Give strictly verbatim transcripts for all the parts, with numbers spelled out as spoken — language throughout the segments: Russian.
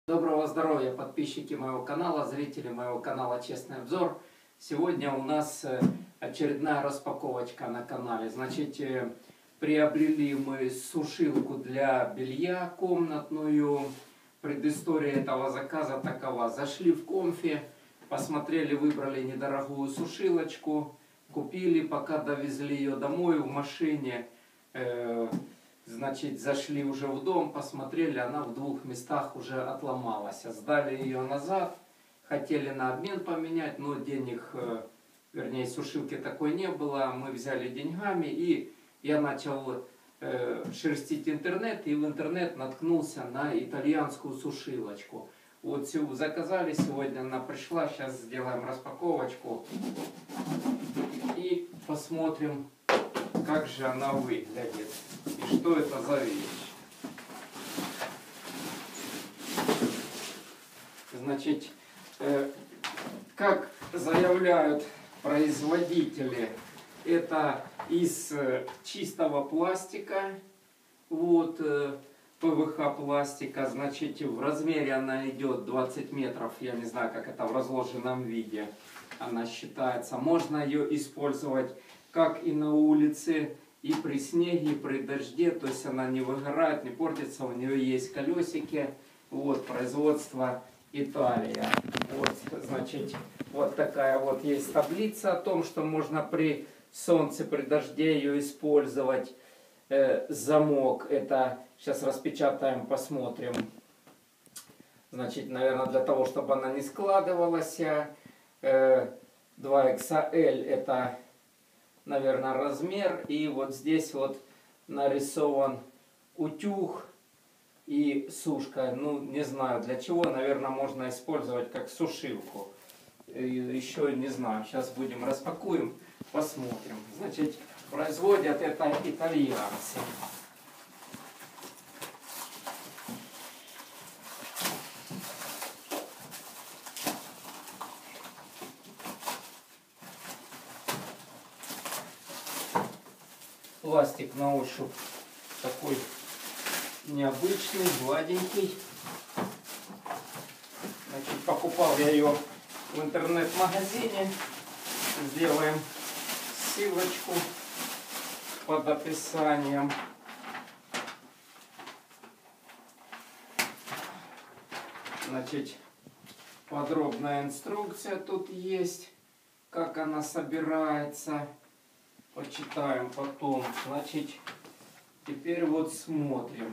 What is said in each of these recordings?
Доброго здоровья, подписчики моего канала, зрители моего канала Честный обзор. Сегодня у нас очередная распаковочка на канале. Значит, приобрели мы сушилку для белья комнатную. Предыстория этого заказа такова. Зашли в Комфи, посмотрели, выбрали недорогую сушилочку, купили, пока довезли ее домой в машине. Значит, зашли уже в дом, посмотрели, она в двух местах уже отломалась. Сдали ее назад, хотели на обмен поменять, но денег, вернее, сушилки такой не было. Мы взяли деньгами, и я начал э, шерстить интернет, и в интернет наткнулся на итальянскую сушилочку. Вот заказали, сегодня она пришла, сейчас сделаем распаковочку и посмотрим, как же она выглядит и что это за вещь. Значит, э, как заявляют производители, это из э, чистого пластика, вот, э, пэ вэ ха пластика. Значит, в размере она идет двадцать метров, я не знаю, как это в разложенном виде она считается. Можно ее использовать как и на улице, и при снеге, и при дожде, то есть она не выгорает, не портится, у нее есть колесики, вот, производство Италия. Вот, значит, вот такая вот есть таблица о том, что можно при солнце, при дожде ее использовать. Э, замок, это, сейчас распечатаем, посмотрим. Значит, наверное, для того, чтобы она не складывалась. Э, два икс эль это, наверное, размер, и вот здесь вот нарисован утюг и сушка. Ну, не знаю для чего, наверное, можно использовать как сушилку. И еще не знаю, сейчас будем распакуем, посмотрим. Значит, производят это итальянцы. Пластик на ощупь такой необычный, гладенький. Значит, покупал я ее в интернет-магазине. Сделаем ссылочку под описанием. Значит, подробная инструкция тут есть, как она собирается. Почитаем потом. Значит, теперь вот смотрим.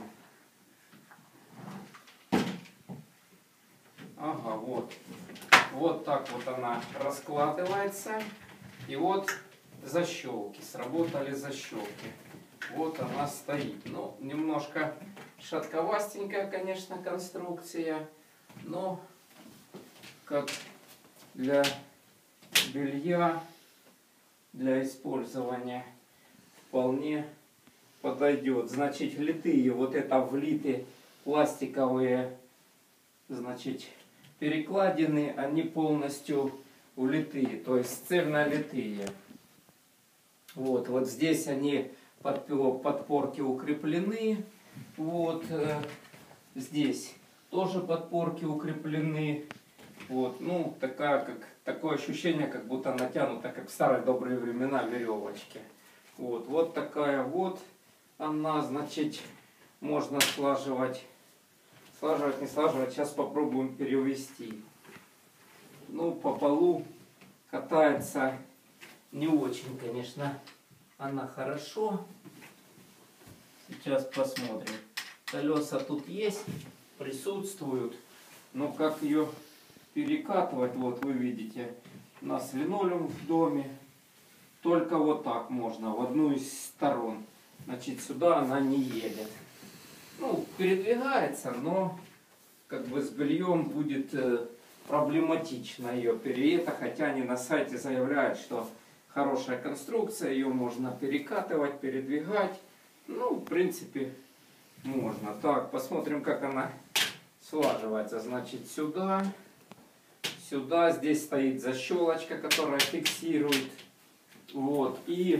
Ага, вот. Вот так вот она раскладывается. И вот защелки. Сработали защелки. Вот она стоит. Ну, немножко шатковастенькая, конечно, конструкция. Но как для белья, для использования вполне подойдет. Значит, литые, вот это влиты пластиковые, значит, перекладины, они полностью влитые, то есть цельнолитые. Вот, вот здесь они под подпорки укреплены. Вот здесь тоже подпорки укреплены. Вот, ну, такая, как, такое ощущение, как будто натянута, как в старые добрые времена, веревочки. Вот, вот такая вот она, значит, можно слаживать, слаживать, не слаживать, сейчас попробуем перевести. Ну, по полу катается не очень, конечно, она хорошо. Сейчас посмотрим. Колеса тут есть, присутствуют, но как ее перекатывать, вот вы видите, у нас линолеум в доме, только вот так можно, в одну из сторон. Значит, сюда она не едет. Ну, передвигается, но как бы с бельем будет э, проблематично ее переехать, хотя они на сайте заявляют, что хорошая конструкция, ее можно перекатывать, передвигать. Ну, в принципе, можно. Так, посмотрим, как она слаживается. Значит, сюда. Сюда, здесь стоит защелочка, которая фиксирует. Вот, и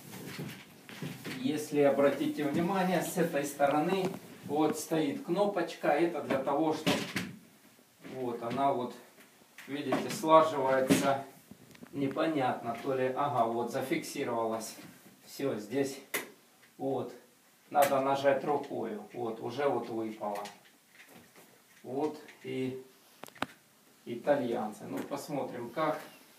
если обратите внимание, с этой стороны вот стоит кнопочка. Это для того, чтобы Вот она вот, видите, слаживается непонятно, то ли, ага, вот зафиксировалась. Все, здесь вот, надо нажать рукой, вот, уже вот выпало. Вот и итальянцы. Ну, посмотрим как.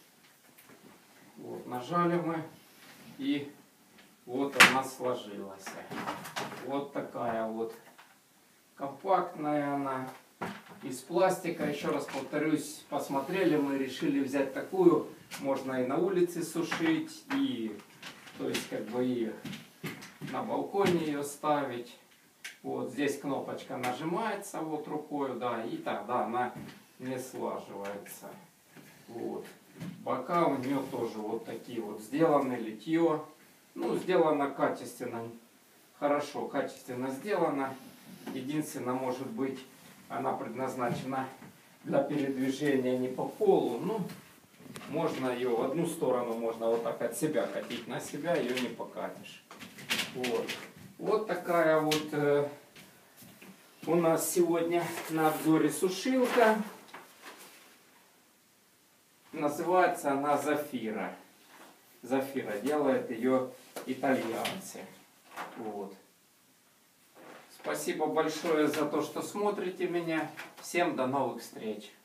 Вот, нажали мы, и вот она сложилась. Вот такая вот компактная она. Из пластика, еще раз повторюсь, посмотрели, мы решили взять такую. Можно и на улице сушить, и, то есть, как бы и на балконе ее ставить. Вот здесь кнопочка нажимается вот рукой, да, и тогда она не слаживается. Вот. Бока у нее тоже вот такие вот сделаны, литье. Ну, сделано качественно, хорошо, качественно сделано. Единственное, может быть, она предназначена для передвижения не по полу. Ну, можно ее в одну сторону, можно вот так от себя катить, на себя ее не покатишь. Вот, вот такая вот э, у нас сегодня на обзоре сушилка. Называется она Зафира. Зафира, делает ее итальянцы. Вот. Спасибо большое за то, что смотрите меня. Всем до новых встреч.